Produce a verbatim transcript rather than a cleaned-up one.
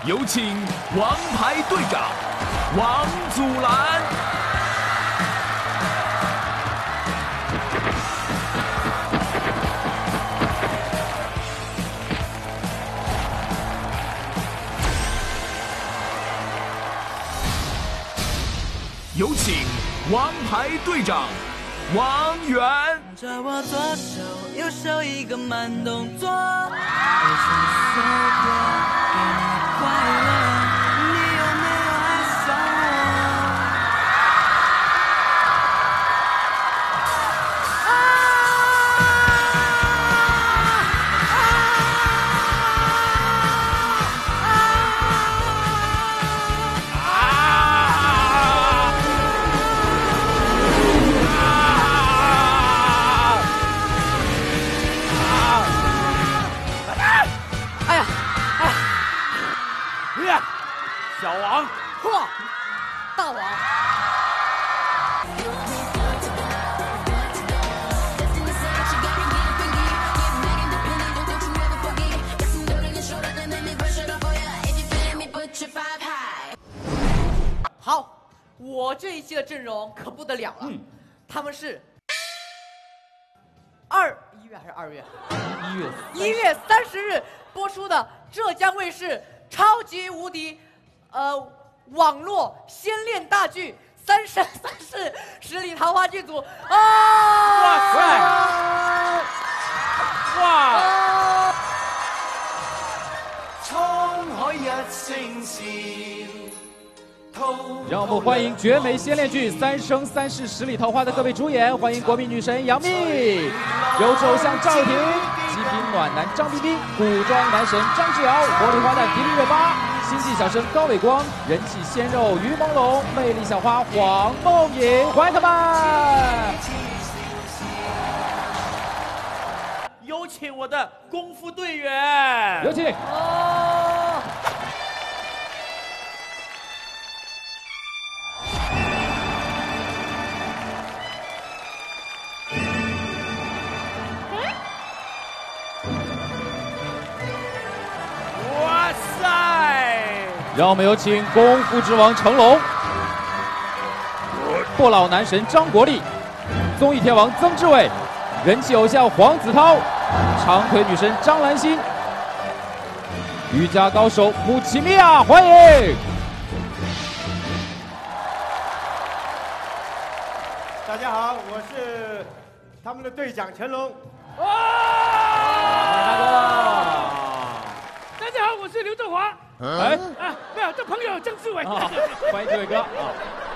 有请王牌队长王祖蓝。有请王牌队长王源。 着我左手右手一个慢动作，我想随便给你快乐，你有没有爱上我？啊小王， 嚯，大王！好，我这一期的阵容可不得了了，嗯、他们是二一月还是二月？ 一月一月三十日播出的浙江卫视超级无敌。呃，网络先恋大剧《三生三世十里桃花》剧组啊！ 哇塞！哇！让我们欢迎绝美仙恋剧《三生三世十里桃花》的各位主演，欢迎国民女神杨幂，优质偶像赵又廷，极品暖男张彬彬，古装男神张智尧，活力花旦迪丽热巴。新晋小生高伟光，人气鲜肉于朦胧，魅力小花黄梦颖，欢迎他们！ 有请我的功夫队员， 有请。 哦。 哇塞！ 让我们有请功夫之王成龙，不老男神张国立，综艺天王曾志伟，人气偶像黄子韬，长腿女神张兰心，瑜伽高手穆奇米娅，欢迎！ 大家好，我是他们的队长成龙。 哇！ 大家好，我是刘德华。 哎， 啊，没有，这朋友曾志伟。 欢迎志伟哥啊！